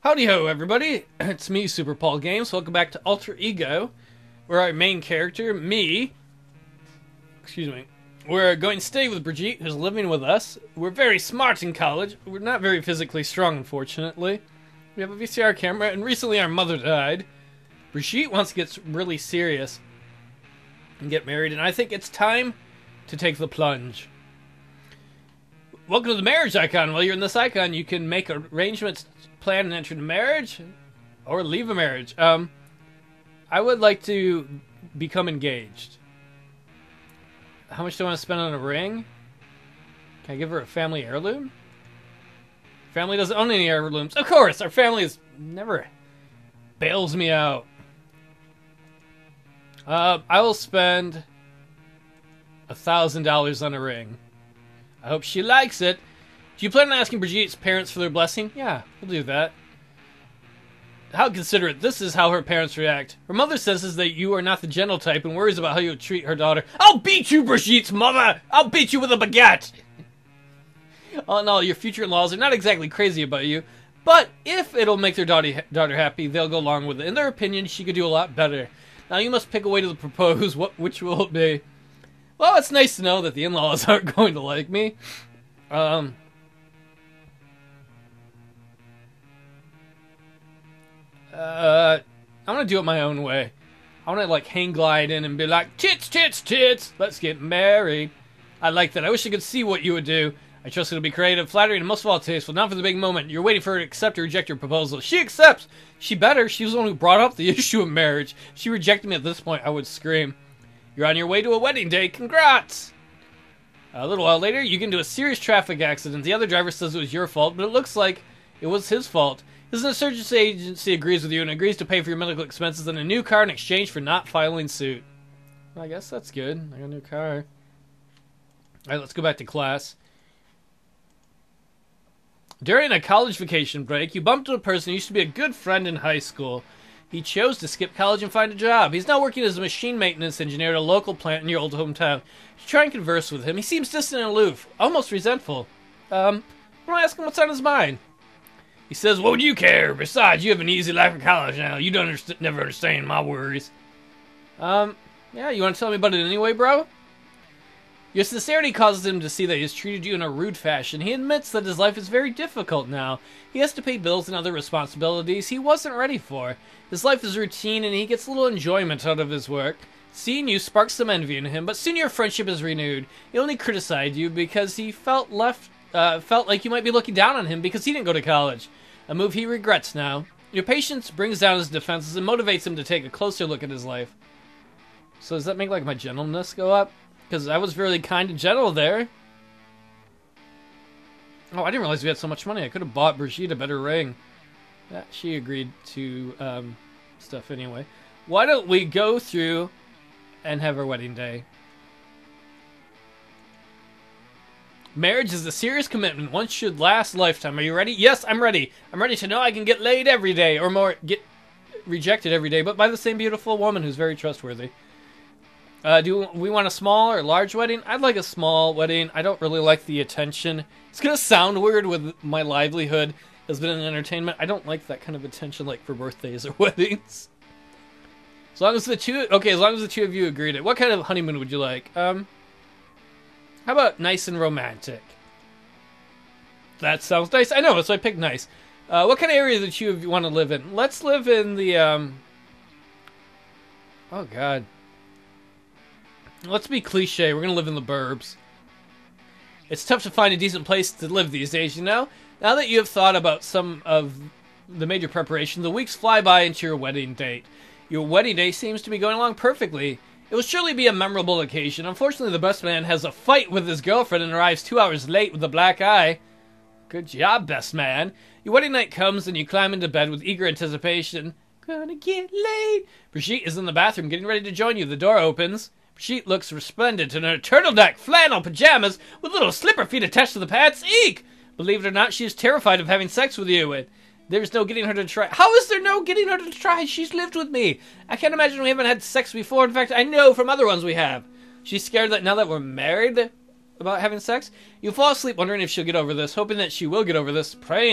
Howdy ho, everybody! It's me, Super Paul Games. Welcome back to Alter Ego, where our main character, we're going to stay with Brigitte, who's living with us. We're very smart in college. We're not very physically strong, unfortunately. We have a VCR camera, and recently our mother died. Brigitte wants to get really serious and get married, and I think it's time to take the plunge. Welcome to the marriage icon. While you're in this icon, you can make arrangements, plan and enter into marriage, or leave a marriage. I would like to become engaged. How much do I want to spend on a ring? Can I give her a family heirloom? Family doesn't own any heirlooms. Of course, our family is never bails me out. I will spend $1,000 on a ring. I hope she likes it. Do you plan on asking Brigitte's parents for their blessing? Yeah, we'll do that. How considerate. This is how her parents react. Her mother senses that you are not the gentle type and worries about how you'll treat her daughter. I'll beat you, Brigitte's mother! I'll beat you with a baguette! All in all, your future in-laws are not exactly crazy about you, but if it'll make their daughter happy, they'll go along with it. In their opinion, she could do a lot better. Now you must pick a way to propose. Which will it be? Well, it's nice to know that the in-laws aren't going to like me. I'm gonna do it my own way. I wanna like hang glide in and be like, tits, tits, tits, let's get married. I like that. I wish I could see what you would do. I trust it'll be creative, flattering, and most of all tasteful. Not for the big moment. You're waiting for her to accept or reject your proposal. She accepts. She better. She was the one who brought up the issue of marriage. She rejected me at this point. I would scream. You're on your way to a wedding day. Congrats! A little while later, you get into a serious traffic accident. The other driver says it was your fault, but it looks like it was his fault. His insurance agency agrees with you and agrees to pay for your medical expenses and a new car in exchange for not filing suit. Well, I guess that's good. I got a new car. Alright, let's go back to class. During a college vacation break, you bumped into a person who used to be a good friend in high school. He chose to skip college and find a job. He's now working as a machine maintenance engineer at a local plant in your old hometown. You try and converse with him. He seems distant and aloof, almost resentful. I ask him what's on his mind. He says, what would you care? Besides, you have an easy life in college now. You don't never understand my worries. Yeah, you want to tell me about it anyway, bro? Your sincerity causes him to see that he has treated you in a rude fashion. He admits that his life is very difficult now. He has to pay bills and other responsibilities he wasn't ready for. His life is routine and he gets little enjoyment out of his work. Seeing you sparks some envy in him, but soon your friendship is renewed. He only criticized you because he felt like you might be looking down on him because he didn't go to college. A move he regrets now. Your patience brings down his defenses and motivates him to take a closer look at his life. So does that make like my gentleness go up? Because I was really kind and gentle there. Oh, I didn't realize we had so much money. I could have bought Brigitte a better ring. Yeah, she agreed to stuff anyway. Why don't we go through and have our wedding day? Marriage is a serious commitment. One should last a lifetime. Are you ready? Yes, I'm ready. I'm ready to know I can get laid every day, or more, get rejected every day, but by the same beautiful woman who's very trustworthy. Do we want a small or large wedding? I'd like a small wedding. I don't really like the attention. It's going to sound weird with my livelihood has been in entertainment. I don't like that kind of attention like for birthdays or weddings. As long as the two of you agreed it. What kind of honeymoon would you like? How about nice and romantic? That sounds nice. I know, so I picked nice. What kind of area do the two of you want to live in? Let's live in the, oh god. Let's be cliche. We're going to live in the burbs. It's tough to find a decent place to live these days, you know? Now that you have thought about some of the major preparation, the weeks fly by into your wedding date. Your wedding day seems to be going along perfectly. It will surely be a memorable occasion. Unfortunately, the best man has a fight with his girlfriend and arrives 2 hours late with a black eye. Good job, best man. Your wedding night comes and you climb into bed with eager anticipation. Gonna get laid. Brigitte is in the bathroom getting ready to join you. The door opens. Brigitte looks resplendent in her turtleneck flannel pajamas with little slipper feet attached to the pads. Eek! Believe it or not, she is terrified of having sex with you, and there's no getting her to try. How is there no getting her to try? She's lived with me. I can't imagine we haven't had sex before. In fact, I know from other ones we have. She's scared that now that we're married about having sex, you fall asleep wondering if she'll get over this, hoping that she will get over this, praying that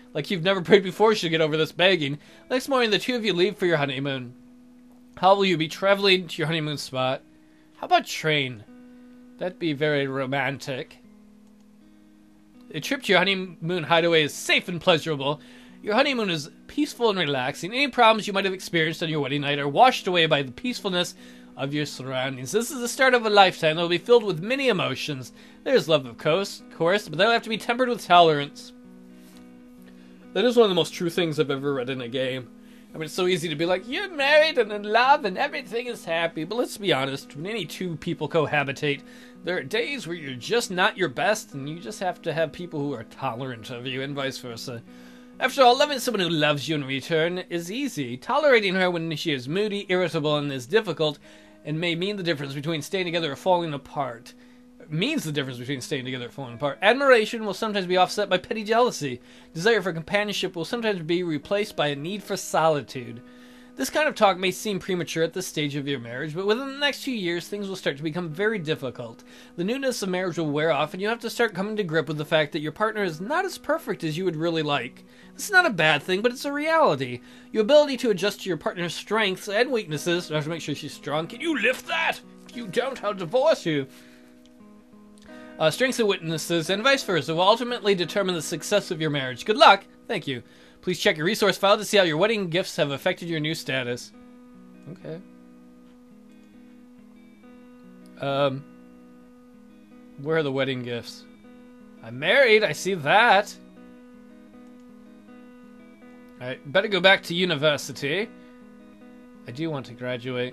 Like you've never prayed before should get over this begging. Next morning, the two of you leave for your honeymoon. How will you be traveling to your honeymoon spot? How about train? That'd be very romantic. The trip to your honeymoon hideaway is safe and pleasurable. Your honeymoon is peaceful and relaxing. Any problems you might have experienced on your wedding night are washed away by the peacefulness of your surroundings. This is the start of a lifetime that will be filled with many emotions. There's love, of course, but they'll have to be tempered with tolerance. That is one of the most true things I've ever read in a game. I mean, it's so easy to be like, you're married and in love and everything is happy. But let's be honest, when any two people cohabitate, there are days where you're just not your best, and you just have to have people who are tolerant of you, and vice versa. After all, loving someone who loves you in return is easy. Tolerating her when she is moody, irritable, and is difficult, and may mean the difference between staying together or falling apart. Means the difference between staying together or falling apart. Admiration will sometimes be offset by petty jealousy. Desire for companionship will sometimes be replaced by a need for solitude. This kind of talk may seem premature at this stage of your marriage, but within the next few years, things will start to become very difficult. The newness of marriage will wear off, and you have to start coming to grip with the fact that your partner is not as perfect as you would really like. This is not a bad thing, but it's a reality. Your ability to adjust to your partner's strengths and weaknesses, you have to make sure she's strong. Can you lift that? If you don't, I'll divorce you. Strengths and weaknesses, and vice versa, will ultimately determine the success of your marriage. Good luck. Thank you. Please check your resource file to see how your wedding gifts have affected your new status. Okay. Where are the wedding gifts? I'm married, I see that. Alright, better go back to university. I do want to graduate.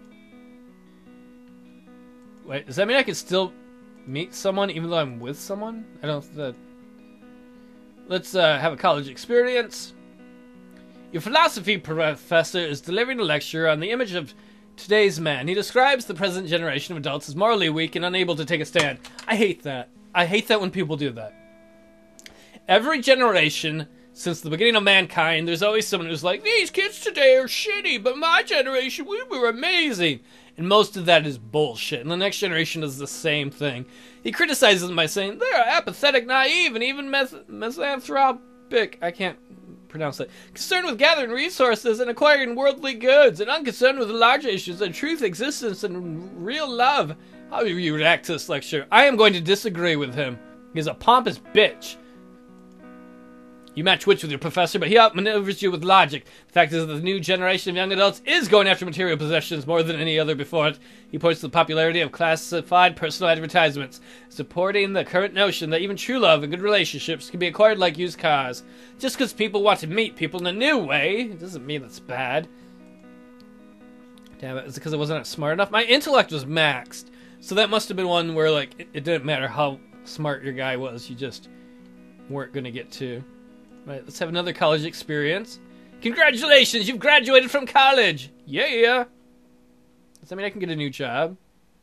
Wait, does that mean I can still meet someone even though I'm with someone? I don't think that... Let's have a college experience. Your philosophy professor is delivering a lecture on the image of today's man. He describes the present generation of adults as morally weak and unable to take a stand. I hate that. I hate that when people do that. Every generation, since the beginning of mankind, there's always someone who's like, these kids today are shitty, but my generation, we were amazing. And most of that is bullshit. And the next generation does the same thing. He criticizes them by saying, they're apathetic, naive, and even misanthropic. I can't pronounce that. Concerned with gathering resources and acquiring worldly goods, and unconcerned with the larger issues of truth, existence, and real love. How do you react to this lecture? I am going to disagree with him. He's a pompous bitch. You match wits with your professor, but he outmaneuvers you with logic. The fact is that the new generation of young adults is going after material possessions more than any other before it. He points to the popularity of classified personal advertisements, supporting the current notion that even true love and good relationships can be acquired like used cars. Just because people want to meet people in a new way, it doesn't mean that's bad. Damn it, is it because I wasn't smart enough? My intellect was maxed, so that must have been one where, like, it didn't matter how smart your guy was, you just weren't going to get to. Right, let's have another college experience. Congratulations, you've graduated from college! Yeah! Does that mean I can get a new job?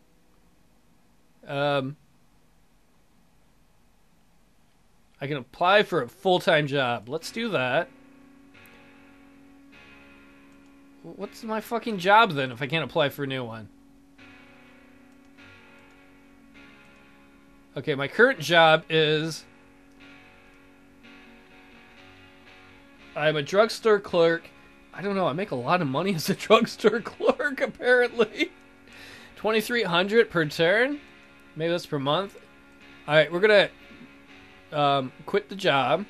I can apply for a full-time job. Let's do that. What's my fucking job then if I can't apply for a new one? Okay, my current job is... I'm a drugstore clerk. I don't know, I make a lot of money as a drugstore clerk, apparently. $2,300 per turn? Maybe that's per month. Alright, we're gonna quit the job.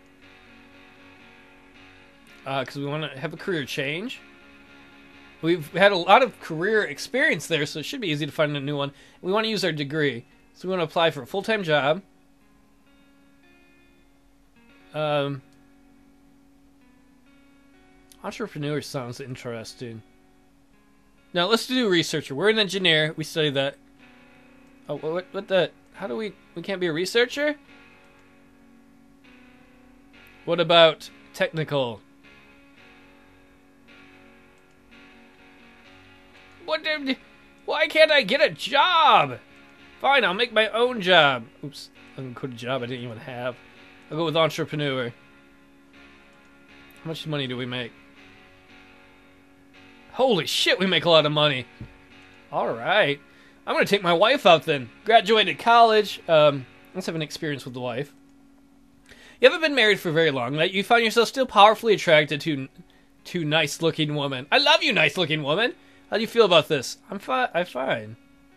Because we want to have a career change. We've had a lot of career experience there, so it should be easy to find a new one. We want to use our degree. So we want to apply for a full-time job. Entrepreneur sounds interesting. Now, let's do researcher. We're an engineer. We study that. Oh, what the... How do we can't be a researcher? What about technical? Why can't I get a job? Fine, I'll make my own job. Oops, I'm gonna quit a job I didn't even have. I'll go with entrepreneur. How much money do we make? Holy shit, we make a lot of money. Alright. I'm gonna take my wife out then. Graduated college. Let's have an experience with the wife. You haven't been married for very long, right? You find yourself still powerfully attracted to nice-looking women. I love you, nice-looking woman. How do you feel about this? I'm fine.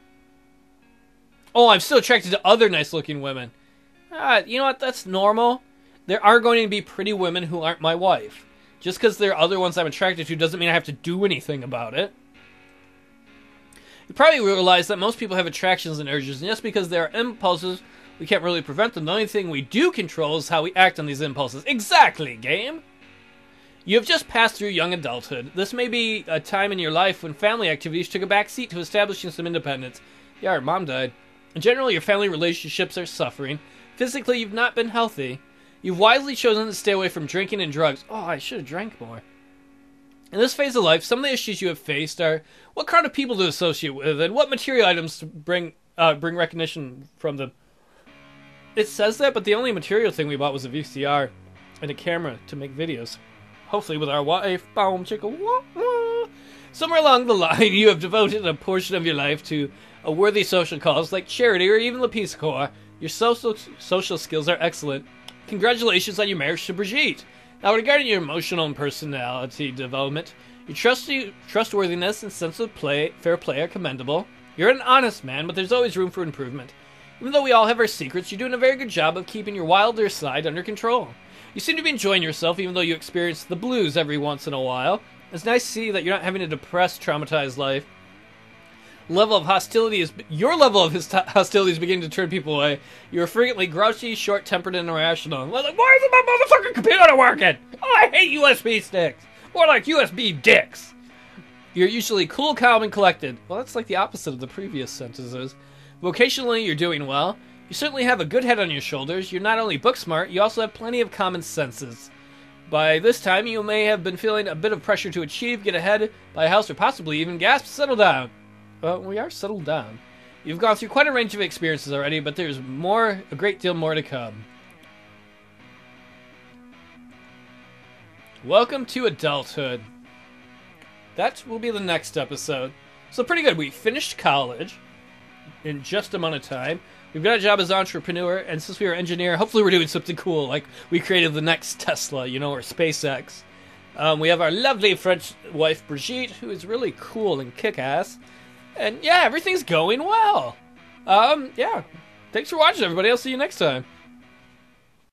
Oh, I'm still attracted to other nice-looking women. You know what? That's normal. There are going to be pretty women who aren't my wife. Just because there are other ones I'm attracted to doesn't mean I have to do anything about it. You probably realize that most people have attractions and urges, and just because there are impulses, we can't really prevent them. The only thing we do control is how we act on these impulses. Exactly, game! You have just passed through young adulthood. This may be a time in your life when family activities took a back seat to establishing some independence. Yeah, our mom died. In general, your family relationships are suffering. Physically, you've not been healthy. You've wisely chosen to stay away from drinking and drugs. Oh, I should have drank more. In this phase of life, some of the issues you have faced are what kind of people to associate with and what material items to bring recognition from them. It says that, but the only material thing we bought was a VCR and a camera to make videos. Hopefully with our wife. Boom, chicka, wah, wah. Somewhere along the line, you have devoted a portion of your life to a worthy social cause like charity or even the Peace Corps. Your social skills are excellent. Congratulations on your marriage to Brigitte. Now, regarding your emotional and personality development, your trustworthiness and sense of fair play are commendable. You're an honest man, but there's always room for improvement. Even though we all have our secrets, you're doing a very good job of keeping your wilder side under control. You seem to be enjoying yourself, even though you experience the blues every once in a while. It's nice to see that you're not having a depressed, traumatized life. Your level of hostility is beginning to turn people away. You're frequently grouchy, short-tempered, and irrational. Like, why isn't my motherfucking computer working? Oh, I hate USB sticks. More like USB dicks. You're usually cool, calm, and collected. Well, that's like the opposite of the previous sentences. Vocationally, you're doing well. You certainly have a good head on your shoulders. You're not only book smart, you also have plenty of common senses. By this time, you may have been feeling a bit of pressure to achieve, get ahead, buy a house, or possibly even gasp, settle down. Well, we are settled down. You've gone through quite a range of experiences already, but there's a great deal more to come. Welcome to adulthood. That will be the next episode. So pretty good. We finished college in just a amount of time. We've got a job as an entrepreneur, and since we were an engineer, hopefully we're doing something cool, like we created the next Tesla, or SpaceX. We have our lovely French wife, Brigitte, who is really cool and kick-ass. And yeah, everything's going well. Yeah. Thanks for watching, everybody. I'll see you next time.